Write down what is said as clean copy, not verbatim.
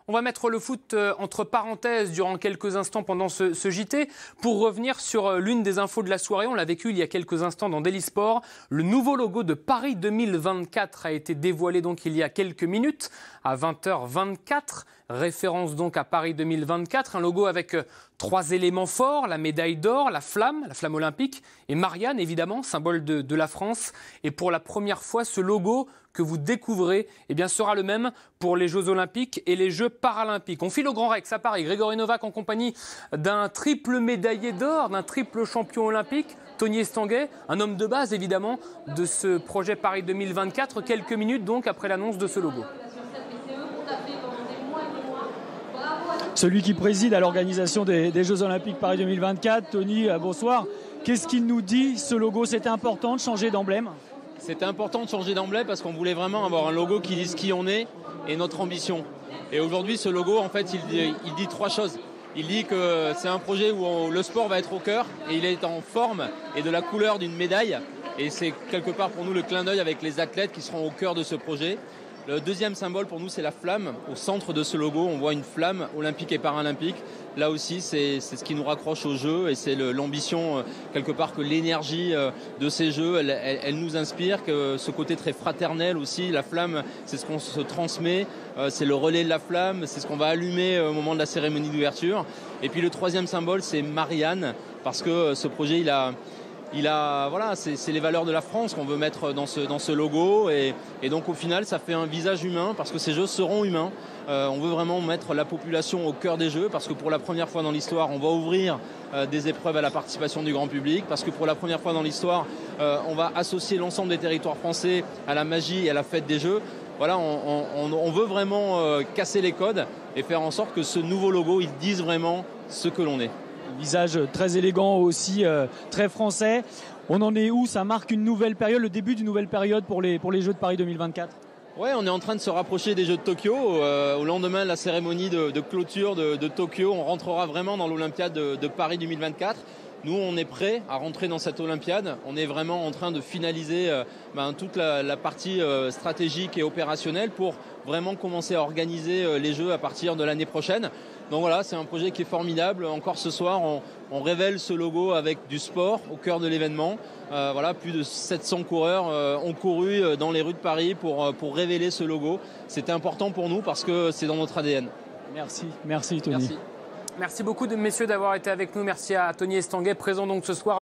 On va mettre le foot entre parenthèses durant quelques instants pendant ce JT pour revenir sur l'une des infos de la soirée. On l'a vécu il y a quelques instants dans Daily Sport. Le nouveau logo de Paris 2024 a été dévoilé donc il y a quelques minutes à 20h24. Référence donc à Paris 2024. Un logo avec 3 éléments forts, la médaille d'or, la flamme olympique et Marianne évidemment, symbole de la France. Et pour la première fois, ce logo que vous découvrez sera le même pour les Jeux Olympiques et les Jeux Paralympiques. On file au Grand Rex à Paris. Grégory Novak en compagnie d'un triple médaillé d'or, d'un triple champion olympique, Tony Estanguet, un homme de base évidemment de ce projet Paris 2024. Quelques minutes donc après l'annonce de ce logo. Celui qui préside à l'organisation des Jeux Olympiques Paris 2024, Tony, bonsoir. Qu'est-ce qu'il nous dit, ce logo? C'était important de changer d'emblème? C'était important de changer d'emblème parce qu'on voulait vraiment avoir un logo qui dise qui on est et notre ambition. Et aujourd'hui, ce logo, en fait, il dit 3 choses. Il dit que c'est un projet où le sport va être au cœur et il est en forme et de la couleur d'une médaille. Et c'est quelque part pour nous le clin d'œil avec les athlètes qui seront au cœur de ce projet. Le deuxième symbole pour nous, c'est la flamme. Au centre de ce logo, on voit une flamme olympique et paralympique. Là aussi, c'est ce qui nous raccroche aux Jeux et c'est l'ambition, quelque part, que l'énergie de ces Jeux, elle nous inspire, que ce côté très fraternel aussi. La flamme, c'est ce qu'on se transmet, c'est le relais de la flamme, c'est ce qu'on va allumer au moment de la cérémonie d'ouverture. Et puis le troisième symbole, c'est Marianne, parce que ce projet, voilà, c'est les valeurs de la France qu'on veut mettre dans ce logo et donc au final ça fait un visage humain parce que ces Jeux seront humains. On veut vraiment mettre la population au cœur des Jeux parce que pour la première fois dans l'histoire on va ouvrir des épreuves à la participation du grand public, parce que pour la première fois dans l'histoire on va associer l'ensemble des territoires français à la magie et à la fête des Jeux. Voilà, on veut vraiment casser les codes et faire en sorte que ce nouveau logo il dise vraiment ce que l'on est. Visage très élégant aussi, très français. On en est où? Ça marque une nouvelle période, le début d'une nouvelle période pour les Jeux de Paris 2024? Ouais, on est en train de se rapprocher des Jeux de Tokyo. Au lendemain de la cérémonie de clôture de Tokyo, on rentrera vraiment dans l'Olympiade de Paris 2024. Nous, on est prêts à rentrer dans cette Olympiade. On est vraiment en train de finaliser toute la partie stratégique et opérationnelle pour vraiment commencer à organiser les Jeux à partir de l'année prochaine. Donc voilà, c'est un projet qui est formidable. Encore ce soir, on révèle ce logo avec du sport au cœur de l'événement. Voilà, plus de 700 coureurs ont couru dans les rues de Paris pour révéler ce logo. C'était important pour nous parce que c'est dans notre ADN. Merci Tony. Merci beaucoup messieurs d'avoir été avec nous. Merci à Tony Estanguet, présent donc ce soir.